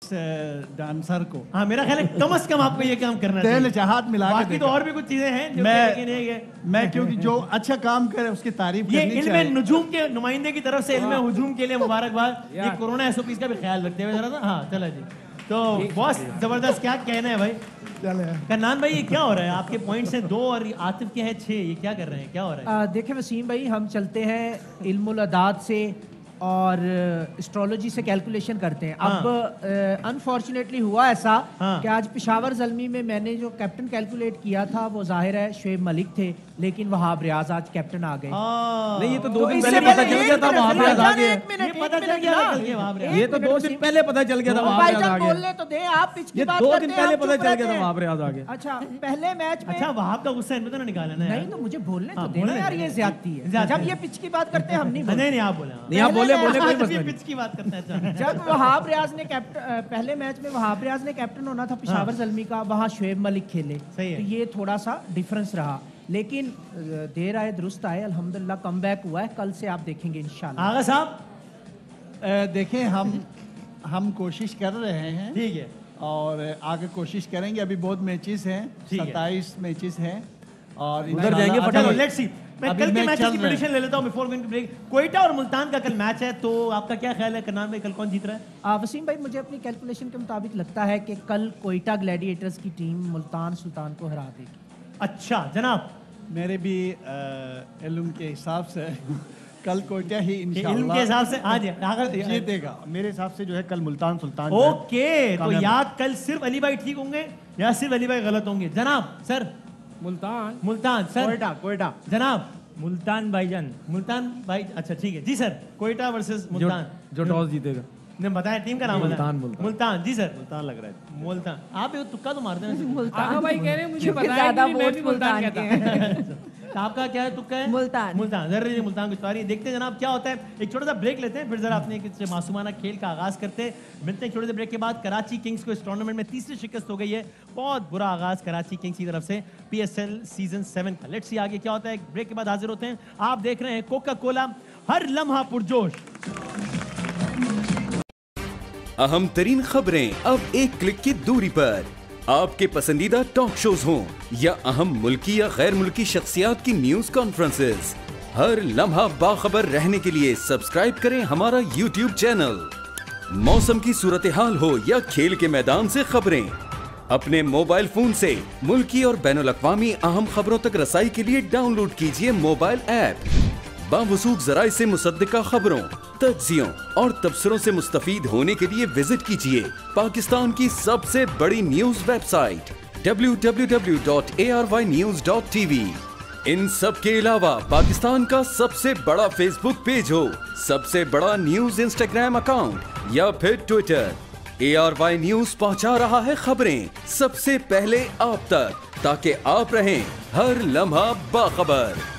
Dancer को। हाँ मेरा ख्याल है कम से कम आपको ये काम करना चाहिए। हाथ मिला के बाकी तो और भी कुछ चीजें हैं जो मैं क्योंकि जो अच्छा काम करे उसकी तारीफ करनी चाहिए। ये इल्म नुजूम के नुमाइंदे की तरफ से इल्म हुजूम के लिए मुबारकबाद। ये कोरोना एसओपीज का भी ख्याल रखते हुए जरा सा। हाँ चला जी, तो बहुत जबरदस्त, क्या कहना है भाई? कन्नान भाई ये क्या हो रहा है? आपके पॉइंट्स हैं 2 और आतिफ के हैं 6, ये क्या कर रहे हैं, क्या हो रहा है? देखिए वसीम भाई, हम चलते हैं इल्मुल अदाद से और एस्ट्रोलॉजी से कैलकुलेशन करते हैं। अब अनफॉर्चुनेटली हुआ ऐसा कि आज पेशावर ज़ल्मी में मैंने जो कैप्टन कैलकुलेट किया था वो जाहिर है शुएब मलिक थे, लेकिन वहाब रियाज आज कैप्टन आ गए। नहीं ये तो 2 दिन पहले पता चल गया था वहाब रियाज आ गए। ये पता चल गया था, ये तो 2 दिन पहले पता चल गया था वहाब रियाज आ गए। बोलने तो दे आप, पिच की बात 2 दिन पहले पता चल गया था वहाब रियाज आ गए। अच्छा पहले मैच में, अच्छा वहाब का गुस्सा इनमें तो ना निकालना है। नहीं तो मुझे बोलने तो देना यार, ये ज्यादती है। जब ये पिच की बात करते हैं हम नहीं आप बोले, नहीं आप बोले कोई मसला पिच की बात करते हैं। जब वहाब रियाज ने पहले मैच में वहाब रियाज ने कैप्टन होना था पेशावर ज़ल्मी का, वहाँ शुएब मलिक खेले, तो ये थोड़ा सा डिफरेंस रहा, लेकिन देर आए दुरुस्त आए, अल्हम्दुलिल्लाह कमबैक हुआ है। कल से आप देखेंगे इंशाल्लाह। आगा साहब देखें, हम कोशिश कर रहे हैं, ठीक है, और आगे कोशिश करेंगे। अभी बहुत मैचेस हैं, 27 मैचेस हैं और उधर जाएंगे फटाफट। Let's see. मैं कल के मैच की प्रेडिक्शन ले लेता हूं before going to break. Quetta और मुल्तान का कल मैच है, तो आपका क्या ख्याल है कन्नान भाई, कल कौन जीत रहा है? वसीम भाई, मुझे अपनी कैलकुलेशन के मुताबिक लगता है कि कल कोयटा ग्लैडिएटर्स की टीम मुल्तान सुल्तान को हरा देगी। अच्छा जनाब, मेरे भी इल्म के हिसाब से कल कोयटा ही इंशाल्लाह इल्म के हिसाब से आज जीतेगा। मेरे हिसाब से जो है कल मुल्तान सुल्तान। ओके, तो या कल सिर्फ अली भाई ठीक होंगे या सिर्फ अली भाई गलत होंगे? जनाब सर, मुल्तान सर, कोयटा जनाब मुल्तान भाईजान, मुल्तान भाई, अच्छा ठीक है जी सर। कोयटा वर्सेस मुल्तान, जो टॉस जीतेगा। ने बताया टीम का नाम मुल्तान जी सर। मुल्तान लग रहा है, मुल्तान। आप ये तुक्का तो मारते हैं। मुल्तान भाई कह रहे हैं मुझे पता है कि मैं भी मुल्तान कहता हूं। आपका क्या है तुक्का है? मुल्तान जरूर मुल्तान कुछ तारी। देखते हैं जनाब क्या होता है। एक छोटा सा ब्रेक लेते हैं, फिर जरा अपने एक मासूमाना खेल का आगाज करते हैं। मिलते हैं छोटे से ब्रेक के बाद। कराची किंग्स को इस टूर्नामेंट में तीसरी शिकस्त हो गई है। बहुत बुरा आगाज कराची किंग्स की तरफ से PSL सीजन 7 का। लेट्स सी आगे क्या होता है। ब्रेक के बाद हाजिर होते हैं। आप देख रहे हैं कोका कोला, हर लम्हा पुरजोश। अहम तरीन खबरें अब एक क्लिक की दूरी पर। आपके पसंदीदा टॉक शोज हों या अहम मुल्की या गैर मुल्की शख्सियात की न्यूज कॉन्फ्रेंसेस, हर लम्हा बाखबर रहने के लिए सब्सक्राइब करें हमारा YouTube चैनल। मौसम की सूरत हाल हो या खेल के मैदान से खबरें, अपने मोबाइल फोन से मुल्की और बैनुल अक़वामी अहम खबरों तक रसाई के लिए डाउनलोड कीजिए मोबाइल ऐप। बावसूख ज़राए से मुसद्दिका खबरों, तज्ज़ियों और तबसरों से मुस्तफ़ीद होने के लिए विजिट कीजिए पाकिस्तान की सबसे बड़ी न्यूज वेबसाइट www.arvynews.tv। इन सब के अलावा पाकिस्तान का सबसे बड़ा फेसबुक पेज हो, सबसे बड़ा न्यूज इंस्टाग्राम अकाउंट या फिर ट्विटर, ARY न्यूज पहुंचा रहा है खबरें सबसे पहले आप तक, ताकि आप रहें हर लम्हा बाखबर।